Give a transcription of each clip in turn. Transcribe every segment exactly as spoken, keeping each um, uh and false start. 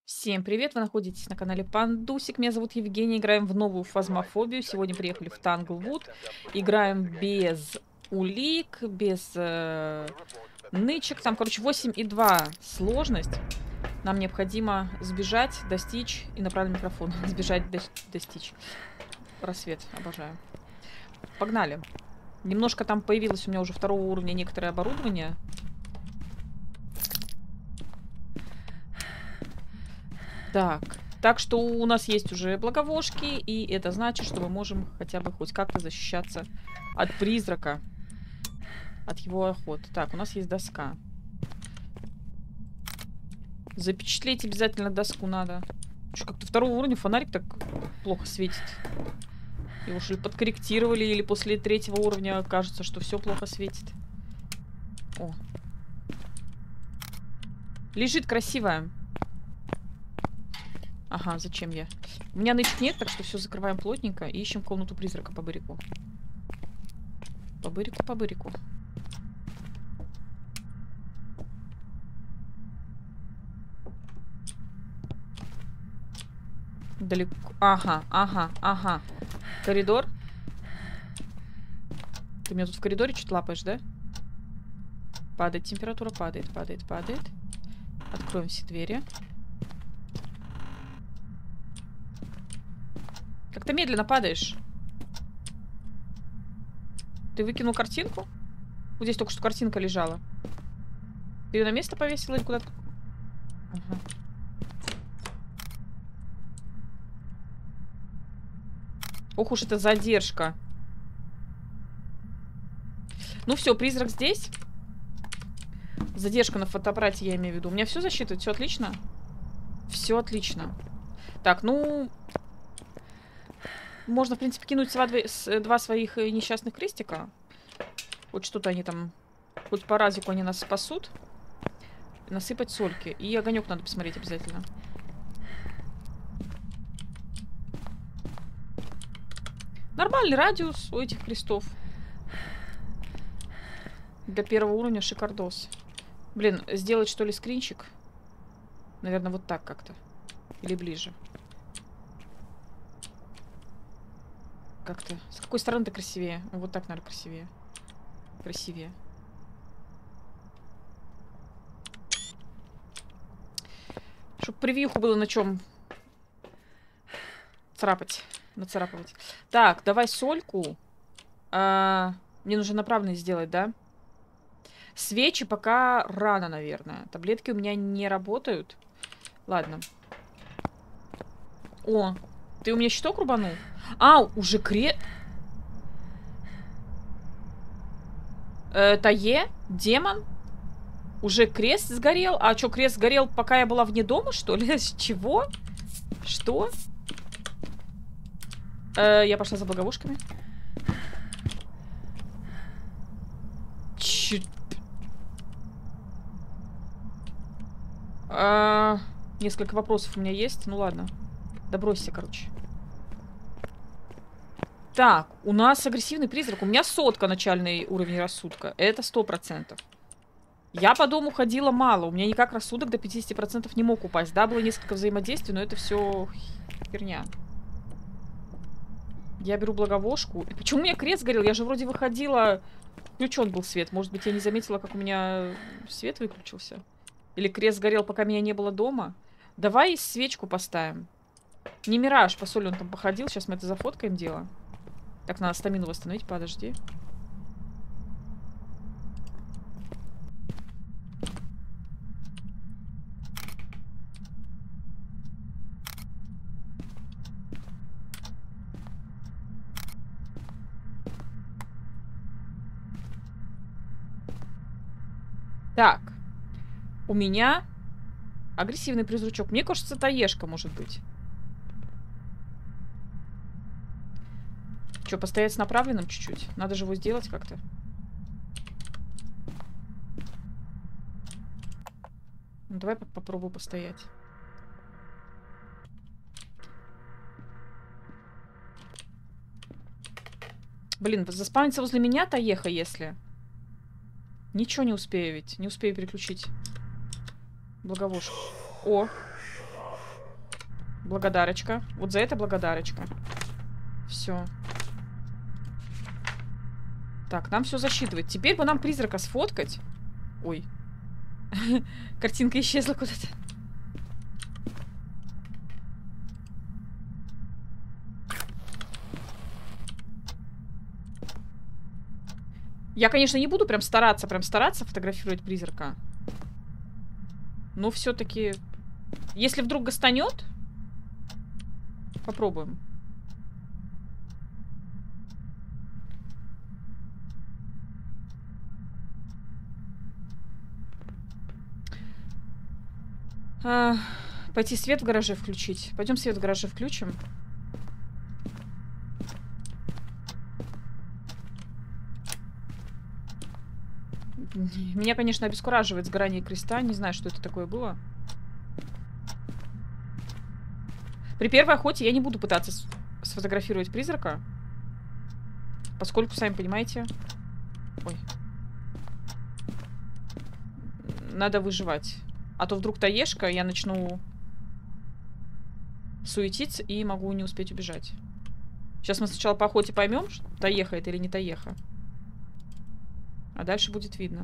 Всем привет! Вы находитесь на канале Пандусик. Меня зовут Евгений. Играем в новую фазмофобию. Сегодня приехали в Танглвуд. Играем без улик, без э, нычек. Там, короче, восемь и два сложность. Нам необходимо сбежать, достичь. И направить микрофон. Сбежать, до достичь. Рассвет. Обожаю. Погнали. Немножко там появилось у меня уже второго уровня некоторое оборудование. Так, так что у нас есть уже благовошки, и это значит, что мы можем хотя бы хоть как-то защищаться от призрака, от его охоты. Так, у нас есть доска. Запечатлеть обязательно доску надо. Что, как-то второго уровня фонарик так плохо светит. Его что ли подкорректировали, или после третьего уровня кажется, что все плохо светит. О. Лежит красивая. Ага, зачем я? У меня нычек нет, так что все закрываем плотненько и ищем комнату призрака по бырику. По бырику, по бырику. Далеко. Ага, ага, ага. Коридор. Ты меня тут в коридоре чуть лапаешь, да? Падает температура, падает, падает, падает. Откроем все двери. Как ты медленно падаешь. Ты выкинул картинку? Вот здесь только что картинка лежала. Ты ее на место повесила или куда-то? Ага. Ох уж это задержка. Ну все, призрак здесь. Задержка на фотоаппарате, я имею в виду. У меня все засчитывает, все отлично. Все отлично. Так, ну... Можно, в принципе, кинуть два, два своих несчастных крестика. Хоть что-то они там... Хоть по разику они нас спасут. Насыпать сольки. И огонек надо посмотреть обязательно. Нормальный радиус у этих крестов. Для первого уровня шикардос. Блин, сделать что ли скринчик? Наверное, вот так как-то. Или ближе. Как-то. С какой стороны-то красивее? Вот так, наверное, красивее. Красивее. Чтоб превьюху было на чем царапать. Нацарапывать. Так, давай сольку. А, мне нужно направленность сделать, да? Свечи пока рано, наверное. Таблетки у меня не работают. Ладно. О, ты у меня щиток рубанул? А, уже кре... Э, Тае? Демон? Уже крест сгорел? А что, крест сгорел, пока я была вне дома, что ли? С чего? Что? Э, я пошла за благовушками. Чуть... А, несколько вопросов у меня есть. Ну ладно. Да бросься, короче. Так, у нас агрессивный призрак. У меня сотка начальный уровень рассудка. Это сто процентов. Я по дому ходила мало. У меня никак рассудок до пятидесяти процентов не мог упасть. Да, было несколько взаимодействий, но это все херня. Я беру благовошку. И почему у меня крест горел? Я же вроде выходила... Включен был свет. Может быть, я не заметила, как у меня свет выключился? Или крест горел, пока меня не было дома? Давай свечку поставим. Не мираж, по соли он там походил. Сейчас мы это зафоткаем дело. Так, надо стамину восстановить, подожди. Так. У меня агрессивный призрачок. Мне кажется, таешка может быть. Что, постоять с направленным чуть-чуть? Надо же его сделать как-то. Ну, давай по попробую постоять. Блин, заспавнится возле меня таеха, если... Ничего не успею ведь. Не успею переключить благовушку. О! Благодарочка. Вот за это благодарочка. Все. Так, нам все засчитывает. Теперь бы нам призрака сфоткать. Ой. Картинка исчезла куда-то. Я, конечно, не буду прям стараться, прям стараться фотографировать призрака. Но все-таки, если вдруг гастанет, попробуем. А, пойти свет в гараже включить. Пойдем свет в гараже включим. Меня, конечно, обескураживает сгорание креста. Не знаю, что это такое было. При первой охоте я не буду пытаться сфотографировать призрака. Поскольку, сами понимаете... Ой. Надо выживать. А то вдруг таешка, я начну суетиться и могу не успеть убежать. Сейчас мы сначала по охоте поймем, таеха это или не таеха. А дальше будет видно.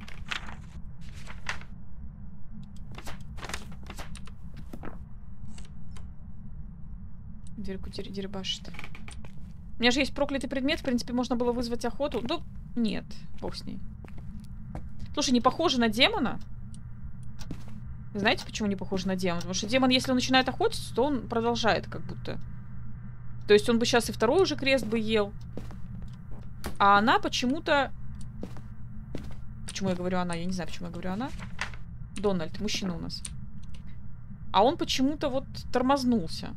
Дверку дербашит. У меня же есть проклятый предмет. В принципе, можно было вызвать охоту. Ну, нет. Бог с ней. Слушай, не похоже на демона? Знаете, почему не похоже на демона? Потому что демон, если он начинает охотиться, то он продолжает как будто. То есть он бы сейчас и второй уже крест бы ел. А она почему-то... Почему я говорю она? Я не знаю, почему я говорю она. Дональд, мужчина у нас. А он почему-то вот тормознулся.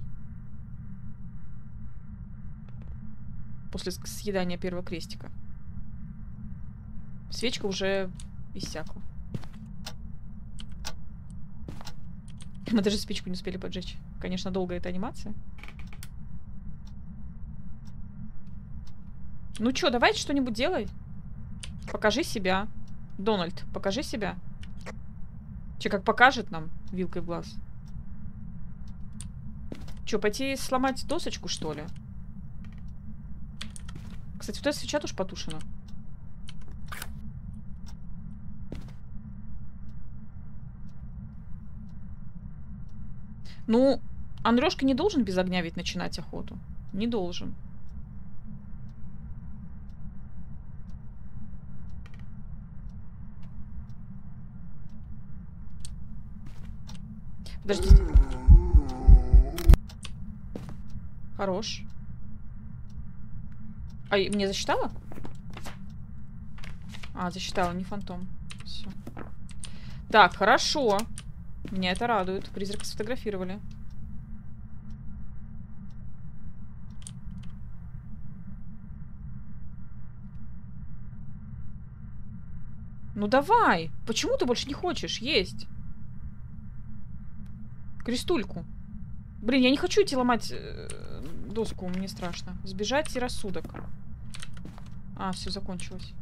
После съедания первого крестика. Свечка уже иссякла. Мы даже спичку не успели поджечь. Конечно, долгая эта анимация. Ну чё, давайте что-нибудь делай. Покажи себя. Дональд, покажи себя. Че, как покажет нам вилкой в глаз? Че, пойти сломать досочку, что ли? Кстати, вот эта свеча тоже потушена. Ну, Андрюшка не должен без огня ведь начинать охоту. Не должен. Подождите. Хорош. А, мне засчитала? А, засчитала, не фантом. Все. Так, хорошо. Меня это радует. Призрака сфотографировали. Ну давай. Почему ты больше не хочешь есть? Крестульку. Блин, я не хочу идти ломать э, доску, мне страшно. Сбежать и рассудок. А, все, закончилось.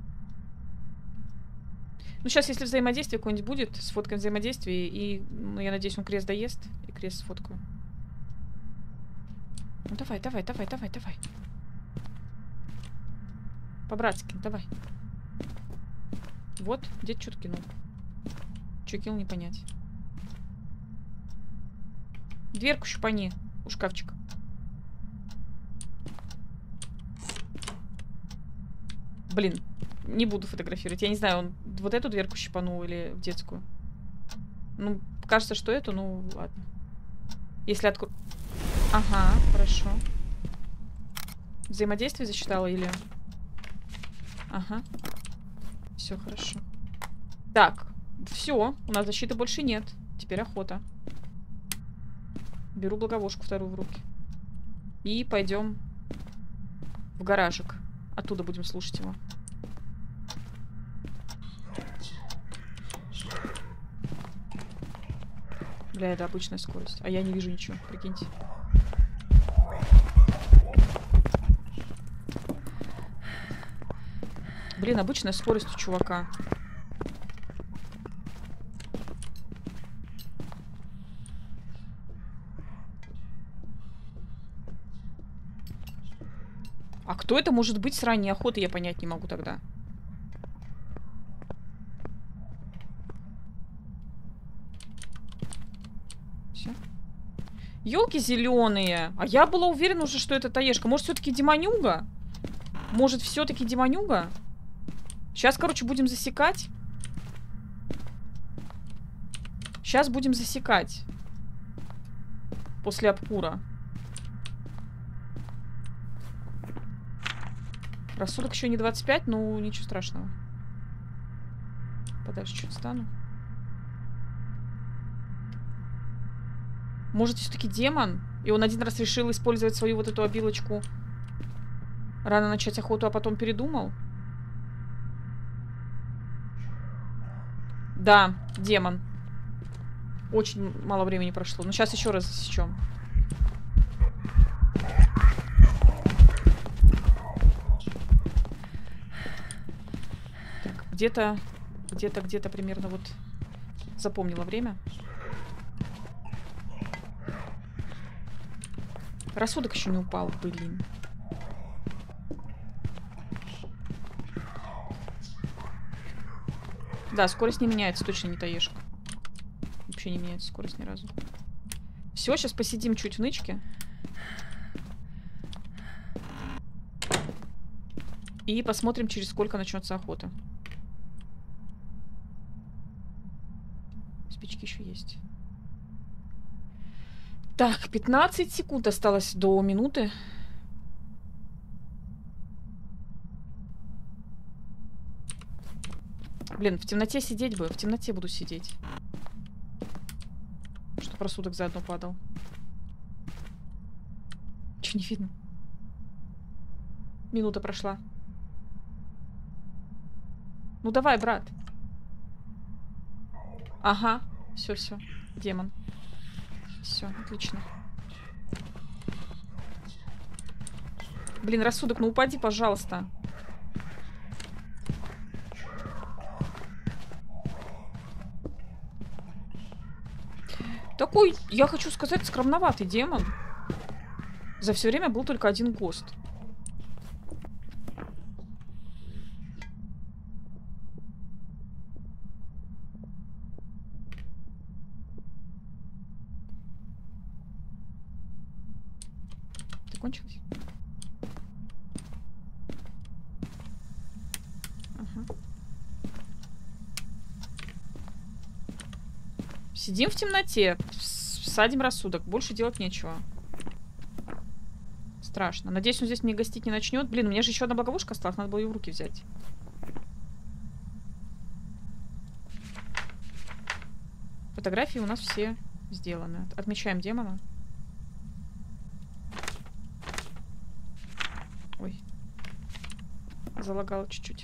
Ну, сейчас, если взаимодействие какое-нибудь будет, сфоткаем взаимодействие, и, ну, я надеюсь, он крест доест, и крест сфоткаю. Ну, давай, давай, давай, давай, давай. По-братски, давай. Вот, дед что-то кинул. Что кинул, не понять. Дверку щупани у шкафчика. Блин, не буду фотографировать. Я не знаю, он вот эту дверку щипанул или в детскую. Ну, кажется, что эту, ну, ладно. Если открою... Ага, хорошо. Взаимодействие засчитала или... Ага. Все хорошо. Так, все, у нас защиты больше нет. Теперь охота. Беру благовушку вторую в руки. И пойдем в гаражик. Оттуда будем слушать его. Бля, это обычная скорость. А я не вижу ничего, прикиньте. Блин, обычная скорость у чувака. А кто это может быть с ранней охоты, я понять не могу тогда. Все. Ёлки зеленые. А я была уверена уже, что это таежка. Может, все-таки демонюга? Может, все-таки демонюга? Сейчас, короче, будем засекать. Сейчас будем засекать. После обкура. Рассудок еще не двадцать пять, ну ничего страшного. Подальше чуть стану. Может, все-таки демон? И он один раз решил использовать свою вот эту обилочку. Рано начать охоту, а потом передумал? Да, демон. Очень мало времени прошло. Но сейчас еще раз засечем. Так, где-то, где-то, где-то примерно вот запомнила время. Рассудок еще не упал, блин. Да, скорость не меняется, точно не таежка. Вообще не меняется скорость ни разу. Все, сейчас посидим чуть в нычке. И посмотрим, через сколько начнется охота. Спички еще есть. Так, пятнадцать секунд осталось до минуты. Блин, в темноте сидеть бы. В темноте буду сидеть. Чтоб рассудок заодно падал. Че не видно? Минута прошла. Ну давай, брат. Ага. Все, все. Демон. Все, отлично. Блин, рассудок, ну упади, пожалуйста. Такой, я хочу сказать, скромноватый демон. За все время был только один гост. Закончилось? Ага. Сидим в темноте, садим рассудок. Больше делать нечего. Страшно. Надеюсь, он здесь мне гостить не начнет. Блин, у меня же еще одна боговушка осталась. Надо было ее в руки взять. Фотографии у нас все сделаны. Отмечаем демона. Ой. Залагало чуть-чуть.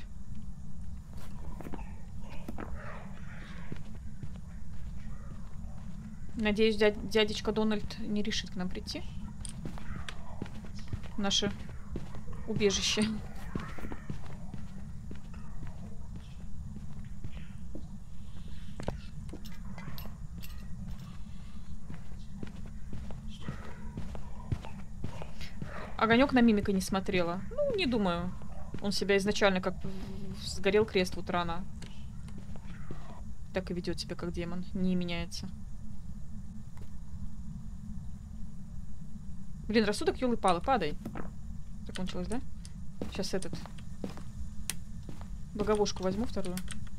Надеюсь, дядь, дядечка Дональд не решит к нам прийти. Наше убежище. Огонек на мимика не смотрела. Ну, не думаю. Он себя изначально как сгорел крест вот рано. Так и ведет себя как демон. Не меняется. Блин, рассудок ёлы-палы, падай. Закончилось, да? Сейчас этот. Боговушку возьму вторую.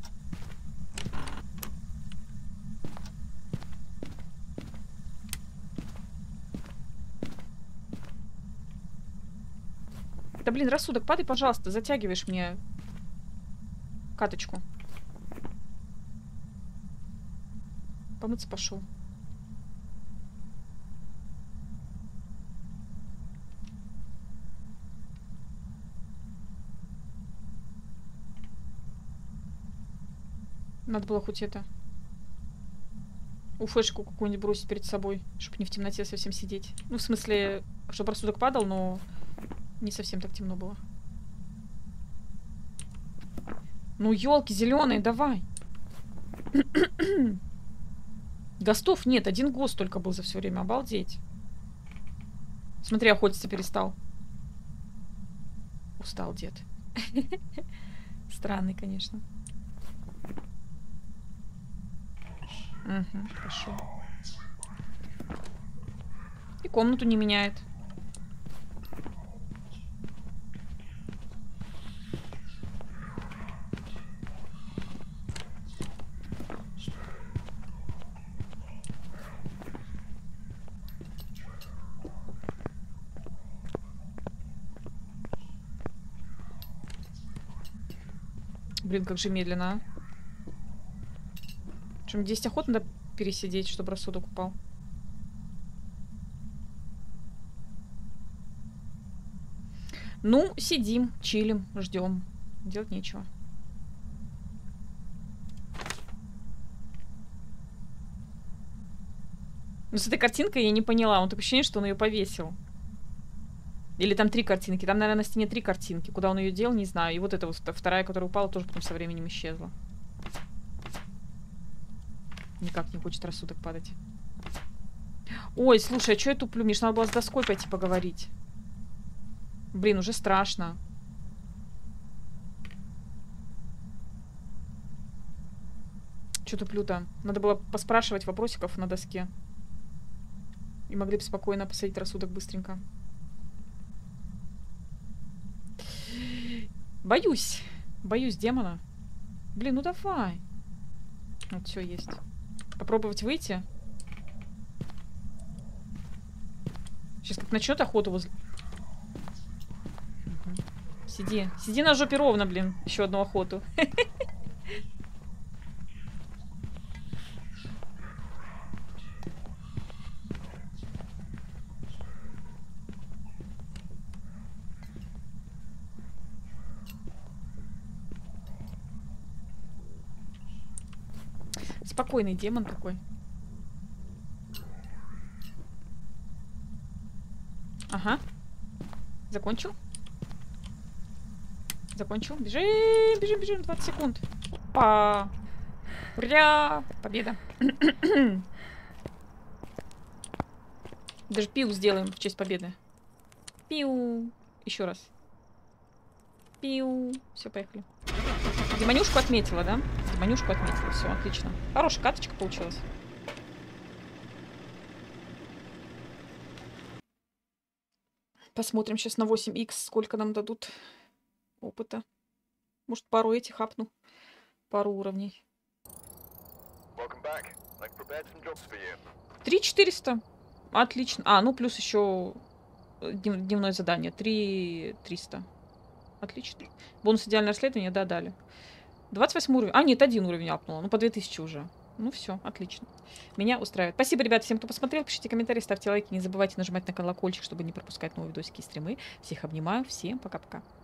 Да блин, рассудок, падай, пожалуйста, затягиваешь мне каточку. Помыться пошел. Надо было хоть это. Уфешку какую-нибудь бросить перед собой, чтобы не в темноте совсем сидеть. Ну, в смысле, чтобы рассудок падал, но не совсем так темно было. Ну, елки зеленые, давай. Гостов нет, один гост только был за все время. Обалдеть. Смотри, охотиться перестал. Устал дед. Странный, конечно. Угу, хорошо. И комнату не меняет. Блин, как же медленно, а. Чем десять охот надо пересидеть, чтобы рассудок упал. Ну, сидим, чилим, ждем. Делать нечего. Ну, с этой картинкой я не поняла. Он такое ощущение, что он ее повесил. Или там три картинки. Там, наверное, на стене три картинки. Куда он ее дел, не знаю. И вот эта вот вторая, которая упала, тоже потом со временем исчезла. Никак не хочет рассудок падать. Ой, слушай, а что я туплю? Мне же надо было с доской пойти поговорить. Блин, уже страшно. Что туплю-то? Надо было поспрашивать вопросиков на доске. И могли бы спокойно посадить рассудок быстренько. Боюсь. Боюсь демона. Блин, ну давай. Вот, все есть. Попробовать выйти. Сейчас как начнет охоту возле... Угу. Сиди. Сиди на жопе ровно, блин. Еще одну охоту. Спокойный демон такой. Ага. Закончил? Закончил. Бежим, бежим, бежим. двадцать секунд. Опа. Ура! Победа. Даже пиу сделаем в честь победы. Пиу. Еще раз. Пиу. Все, поехали. Демонюшку отметила, да? Демонюшку отметила. Все, отлично. Хорошая каточка получилась. Посмотрим сейчас на восемь икс, сколько нам дадут опыта. Может, пару этих хапну. Пару уровней. три четыреста. Отлично. А, ну плюс еще дневное задание. три триста. Отлично. Бонус идеальное расследование, да, дали. двадцать восьмой уровень. А, нет, один уровень апнула. Ну, по две тысячи уже. Ну, все, отлично. Меня устраивает. Спасибо, ребята, всем, кто посмотрел. Пишите комментарии, ставьте лайки. Не забывайте нажимать на колокольчик, чтобы не пропускать новые видосики и стримы. Всех обнимаю. Всем пока-пока.